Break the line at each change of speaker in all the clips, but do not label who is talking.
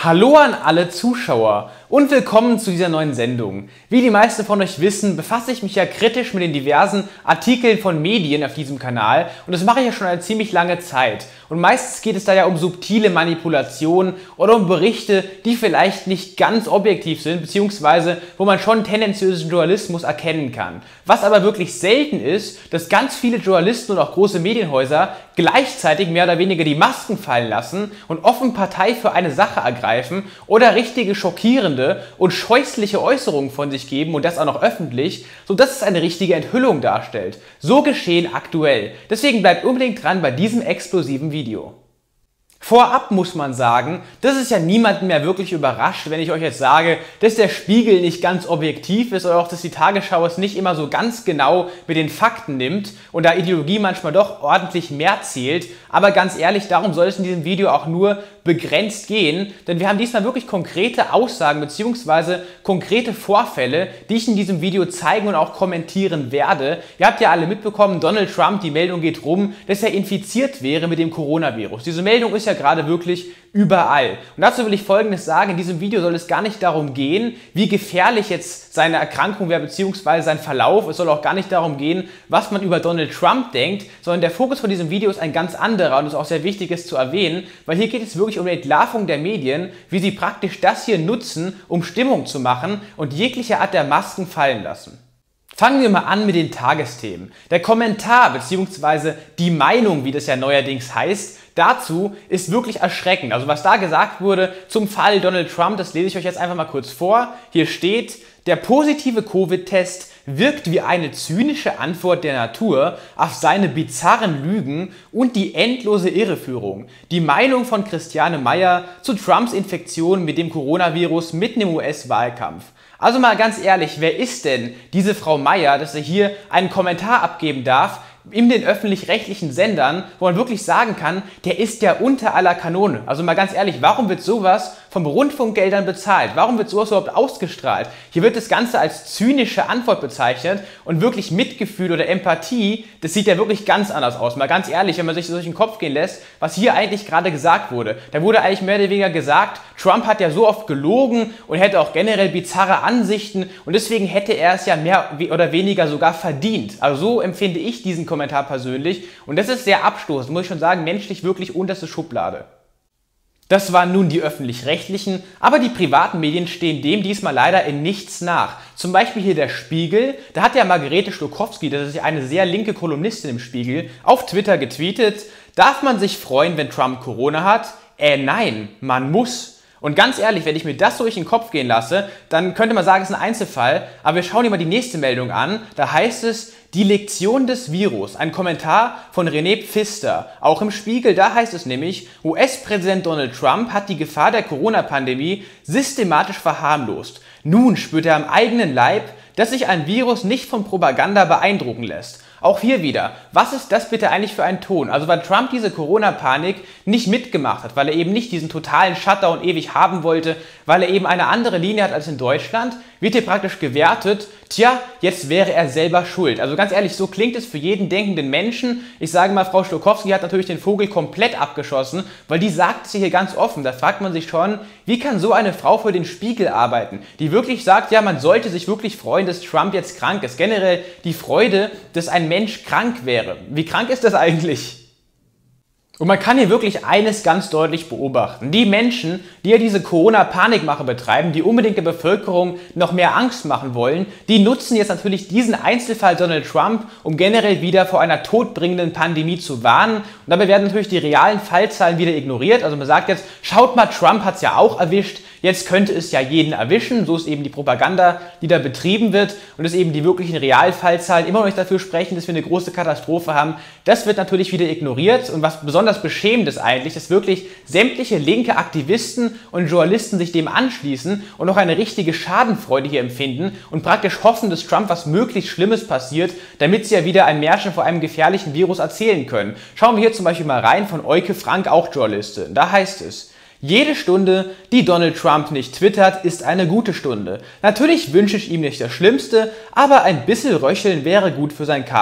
Hallo an alle Zuschauer und willkommen zu dieser neuen Sendung. Wie die meisten von euch wissen, befasse ich mich ja kritisch mit den diversen Artikeln von Medien auf diesem Kanal und das mache ich ja schon eine ziemlich lange Zeit. Und meistens geht es da ja um subtile Manipulationen oder um Berichte, die vielleicht nicht ganz objektiv sind, beziehungsweise wo man schon tendenziösen Journalismus erkennen kann. Was aber wirklich selten ist, dass ganz viele Journalisten und auch große Medienhäuser gleichzeitig mehr oder weniger die Masken fallen lassen und offen Partei für eine Sache ergreifen oder richtige schockierende und scheußliche Äußerungen von sich geben und das auch noch öffentlich, sodass es eine richtige Enthüllung darstellt. So geschehen aktuell. Deswegen bleibt unbedingt dran bei diesem explosiven Video. Vorab muss man sagen, dass es ja niemanden mehr wirklich überrascht, wenn ich euch jetzt sage, dass der Spiegel nicht ganz objektiv ist oder auch, dass die Tagesschau es nicht immer so ganz genau mit den Fakten nimmt und da Ideologie manchmal doch ordentlich mehr zählt. Aber ganz ehrlich, darum soll es in diesem Video auch nur begrenzt gehen, denn wir haben diesmal wirklich konkrete Aussagen bzw. konkrete Vorfälle, die ich in diesem Video zeigen und auch kommentieren werde. Ihr habt ja alle mitbekommen, Donald Trump, die Meldung geht rum, dass er infiziert wäre mit dem Coronavirus. Diese Meldung ist ja gerade wirklich überall. Und dazu will ich Folgendes sagen: In diesem Video soll es gar nicht darum gehen, wie gefährlich jetzt seine Erkrankung wäre bzw. sein Verlauf. Es soll auch gar nicht darum gehen, was man über Donald Trump denkt, sondern der Fokus von diesem Video ist ein ganz anderer und es ist auch sehr wichtig, es zu erwähnen, weil hier geht es wirklich um die Entlarvung der Medien, wie sie praktisch das hier nutzen, um Stimmung zu machen und jegliche Art der Masken fallen lassen. Fangen wir mal an mit den Tagesthemen. Der Kommentar bzw. die Meinung, wie das ja neuerdings heißt, dazu ist wirklich erschreckend. Also was da gesagt wurde zum Fall Donald Trump, das lese ich euch jetzt einfach mal kurz vor. Hier steht: Der positive Covid-Test wirkt wie eine zynische Antwort der Natur auf seine bizarren Lügen und die endlose Irreführung. Die Meinung von Christiane Meyer zu Trumps Infektion mit dem Coronavirus mitten im US-Wahlkampf. Also mal ganz ehrlich, wer ist denn diese Frau Meyer, dass sie hier einen Kommentar abgeben darf in den öffentlich-rechtlichen Sendern, wo man wirklich sagen kann, der ist ja unter aller Kanone. Also mal ganz ehrlich, warum wird sowas von Rundfunkgeldern bezahlt? Warum wird sowas überhaupt ausgestrahlt? Hier wird das Ganze als zynische Antwort bezeichnet und wirklich Mitgefühl oder Empathie, das sieht ja wirklich ganz anders aus. Mal ganz ehrlich, wenn man sich das durch den Kopf gehen lässt, was hier eigentlich gerade gesagt wurde. Da wurde eigentlich mehr oder weniger gesagt, Trump hat ja so oft gelogen und hätte auch generell bizarre Ansichten und deswegen hätte er es ja mehr oder weniger sogar verdient. Also so empfinde ich diesen Kommentar persönlich und das ist sehr abstoßend, muss ich schon sagen, menschlich wirklich unterste Schublade. Das waren nun die öffentlich-rechtlichen, aber die privaten Medien stehen dem diesmal leider in nichts nach. Zum Beispiel hier der Spiegel, da hat ja Margarete Stokowski, das ist eine sehr linke Kolumnistin im Spiegel, auf Twitter getweetet: Darf man sich freuen, wenn Trump Corona hat? Nein, man muss. Und ganz ehrlich, wenn ich mir das so durch den Kopf gehen lasse, dann könnte man sagen, es ist ein Einzelfall, aber wir schauen uns mal die nächste Meldung an, da heißt es: Die Lektion des Virus, ein Kommentar von René Pfister, auch im Spiegel, da heißt es nämlich, US-Präsident Donald Trump hat die Gefahr der Corona-Pandemie systematisch verharmlost. Nun spürt er am eigenen Leib, dass sich ein Virus nicht von Propaganda beeindrucken lässt. Auch hier wieder, was ist das bitte eigentlich für ein Ton? Also weil Trump diese Corona-Panik nicht mitgemacht hat, weil er eben nicht diesen totalen Shutdown ewig haben wollte, weil er eben eine andere Linie hat als in Deutschland, wird hier praktisch gewertet, tja, jetzt wäre er selber schuld. Also ganz ehrlich, so klingt es für jeden denkenden Menschen. Ich sage mal, Frau Stokowski hat natürlich den Vogel komplett abgeschossen, weil die sagt es hier ganz offen. Da fragt man sich schon, wie kann so eine Frau für den Spiegel arbeiten, die wirklich sagt, ja, man sollte sich wirklich freuen, dass Trump jetzt krank ist. Generell die Freude, dass ein Mensch krank wäre. Wie krank ist das eigentlich? Und man kann hier wirklich eines ganz deutlich beobachten. Die Menschen, die ja diese Corona-Panikmache betreiben, die unbedingt der Bevölkerung noch mehr Angst machen wollen, die nutzen jetzt natürlich diesen Einzelfall Donald Trump, um generell wieder vor einer todbringenden Pandemie zu warnen. Und dabei werden natürlich die realen Fallzahlen wieder ignoriert. Also man sagt jetzt, schaut mal, Trump hat es ja auch erwischt. Jetzt könnte es ja jeden erwischen, so ist eben die Propaganda, die da betrieben wird und dass eben die wirklichen Realfallzahlen immer noch nicht dafür sprechen, dass wir eine große Katastrophe haben. Das wird natürlich wieder ignoriert und was besonders beschämend ist eigentlich, dass wirklich sämtliche linke Aktivisten und Journalisten sich dem anschließen und auch eine richtige Schadenfreude hier empfinden und praktisch hoffen, dass Trump was möglichst Schlimmes passiert, damit sie ja wieder ein Märchen vor einem gefährlichen Virus erzählen können. Schauen wir hier zum Beispiel mal rein von Euke Frank, auch Journalistin. Da heißt es: Jede Stunde, die Donald Trump nicht twittert, ist eine gute Stunde. Natürlich wünsche ich ihm nicht das Schlimmste, aber ein bisschen Röcheln wäre gut für sein Karma.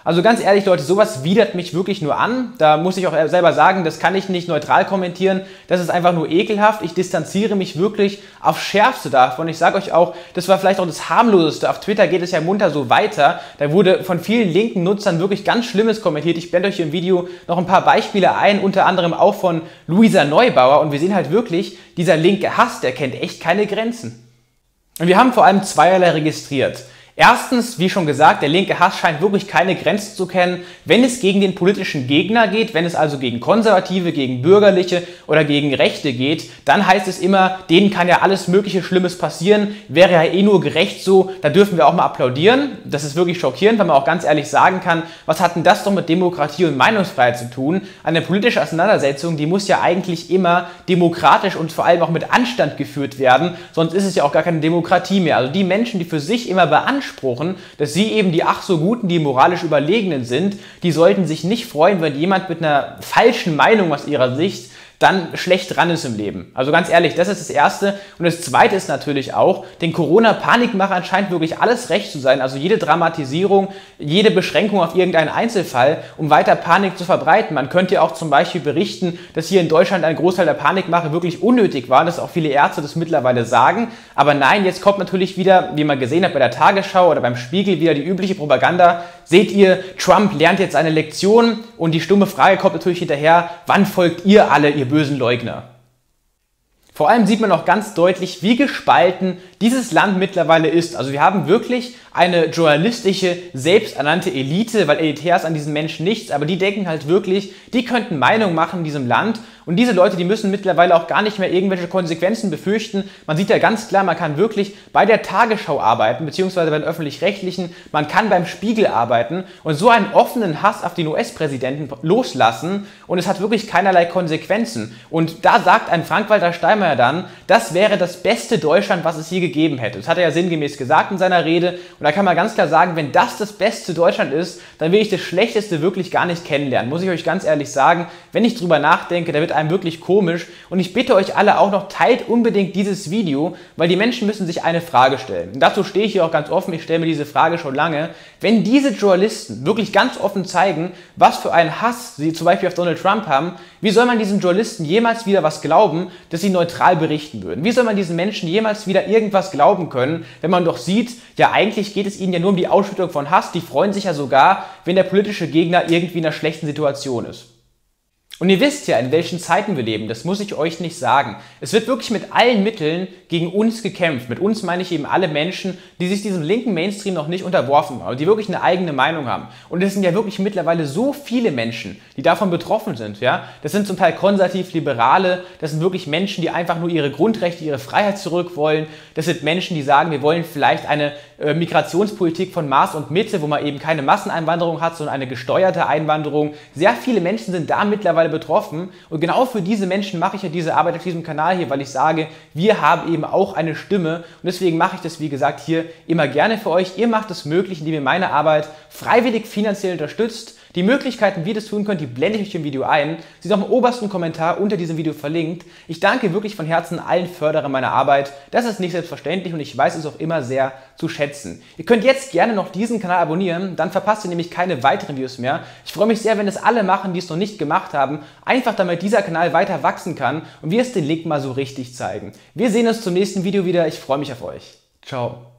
Also ganz ehrlich, Leute, sowas widert mich wirklich nur an. Da muss ich auch selber sagen, das kann ich nicht neutral kommentieren. Das ist einfach nur ekelhaft. Ich distanziere mich wirklich aufs Schärfste davon. Ich sage euch auch, das war vielleicht auch das harmloseste. Auf Twitter geht es ja munter so weiter. Da wurde von vielen linken Nutzern wirklich ganz Schlimmes kommentiert. Ich blende euch hier im Video noch ein paar Beispiele ein, unter anderem auch von Luisa Neubauer. Und wir sehen halt wirklich, dieser linke Hass, der kennt echt keine Grenzen. Und wir haben vor allem zweierlei registriert. Erstens, wie schon gesagt, der linke Hass scheint wirklich keine Grenzen zu kennen, wenn es gegen den politischen Gegner geht, wenn es also gegen Konservative, gegen Bürgerliche oder gegen Rechte geht, dann heißt es immer, denen kann ja alles mögliche Schlimmes passieren, wäre ja eh nur gerecht so, da dürfen wir auch mal applaudieren. Das ist wirklich schockierend, weil man auch ganz ehrlich sagen kann, was hat denn das doch mit Demokratie und Meinungsfreiheit zu tun? Eine politische Auseinandersetzung, die muss ja eigentlich immer demokratisch und vor allem auch mit Anstand geführt werden, sonst ist es ja auch gar keine Demokratie mehr. Also die Menschen, die für sich immer beanspruchen, dass sie eben die ach so Guten, die moralisch Überlegenen sind, die sollten sich nicht freuen, wenn jemand mit einer falschen Meinung aus ihrer Sicht dann schlecht dran ist im Leben. Also ganz ehrlich, das ist das Erste. Und das Zweite ist natürlich auch, den Corona-Panikmachern scheint wirklich alles recht zu sein. Also jede Dramatisierung, jede Beschränkung auf irgendeinen Einzelfall, um weiter Panik zu verbreiten. Man könnte ja auch zum Beispiel berichten, dass hier in Deutschland ein Großteil der Panikmache wirklich unnötig war, dass auch viele Ärzte das mittlerweile sagen. Aber nein, jetzt kommt natürlich wieder, wie man gesehen hat bei der Tagesschau oder beim Spiegel, wieder die übliche Propaganda. Seht ihr, Trump lernt jetzt eine Lektion und die stumme Frage kommt natürlich hinterher, wann folgt ihr alle, ihr bösen Leugner? Vor allem sieht man auch ganz deutlich, wie gespalten dieses Land mittlerweile ist. Also wir haben wirklich eine journalistische, selbsternannte Elite, weil elitär ist an diesen Menschen nichts, aber die denken halt wirklich, die könnten Meinung machen in diesem Land. Und diese Leute, die müssen mittlerweile auch gar nicht mehr irgendwelche Konsequenzen befürchten. Man sieht ja ganz klar, man kann wirklich bei der Tagesschau arbeiten, beziehungsweise bei den Öffentlich-Rechtlichen, man kann beim Spiegel arbeiten und so einen offenen Hass auf den US-Präsidenten loslassen und es hat wirklich keinerlei Konsequenzen. Und da sagt ein Frank-Walter Steinmeier dann, das wäre das beste Deutschland, was es je gegeben hätte. Das hat er ja sinngemäß gesagt in seiner Rede und da kann man ganz klar sagen, wenn das das beste Deutschland ist, dann will ich das Schlechteste wirklich gar nicht kennenlernen. Muss ich euch ganz ehrlich sagen, wenn ich drüber nachdenke, da wird einem wirklich komisch und ich bitte euch alle auch noch, teilt unbedingt dieses Video, weil die Menschen müssen sich eine Frage stellen. Und dazu stehe ich hier auch ganz offen, ich stelle mir diese Frage schon lange. Wenn diese Journalisten wirklich ganz offen zeigen, was für einen Hass sie zum Beispiel auf Donald Trump haben, wie soll man diesen Journalisten jemals wieder was glauben, dass sie neutral berichten würden? Wie soll man diesen Menschen jemals wieder irgendwas glauben können, wenn man doch sieht, ja eigentlich geht es ihnen ja nur um die Ausschüttung von Hass, die freuen sich ja sogar, wenn der politische Gegner irgendwie in einer schlechten Situation ist. Und ihr wisst ja, in welchen Zeiten wir leben, das muss ich euch nicht sagen. Es wird wirklich mit allen Mitteln gegen uns gekämpft. Mit uns meine ich eben alle Menschen, die sich diesem linken Mainstream noch nicht unterworfen haben, die wirklich eine eigene Meinung haben. Und es sind ja wirklich mittlerweile so viele Menschen, die davon betroffen sind. Ja? Das sind zum Teil Konservativ-Liberale, das sind wirklich Menschen, die einfach nur ihre Grundrechte, ihre Freiheit zurück wollen. Das sind Menschen, die sagen, wir wollen vielleicht eine Migrationspolitik von Maß und Mitte, wo man eben keine Masseneinwanderung hat, sondern eine gesteuerte Einwanderung. Sehr viele Menschen sind da mittlerweile betroffen und genau für diese Menschen mache ich ja diese Arbeit auf diesem Kanal hier, weil ich sage, wir haben eben auch eine Stimme und deswegen mache ich das, wie gesagt, hier immer gerne für euch. Ihr macht es möglich, indem ihr meine Arbeit freiwillig finanziell unterstützt. Die Möglichkeiten, wie ihr das tun könnt, die blende ich euch im Video ein. Sie sind auch im obersten Kommentar unter diesem Video verlinkt. Ich danke wirklich von Herzen allen Förderern meiner Arbeit. Das ist nicht selbstverständlich und ich weiß es auch immer sehr zu schätzen. Ihr könnt jetzt gerne noch diesen Kanal abonnieren, dann verpasst ihr nämlich keine weiteren Videos mehr. Ich freue mich sehr, wenn es alle machen, die es noch nicht gemacht haben. Einfach damit dieser Kanal weiter wachsen kann und wir es den Link mal so richtig zeigen. Wir sehen uns zum nächsten Video wieder. Ich freue mich auf euch. Ciao.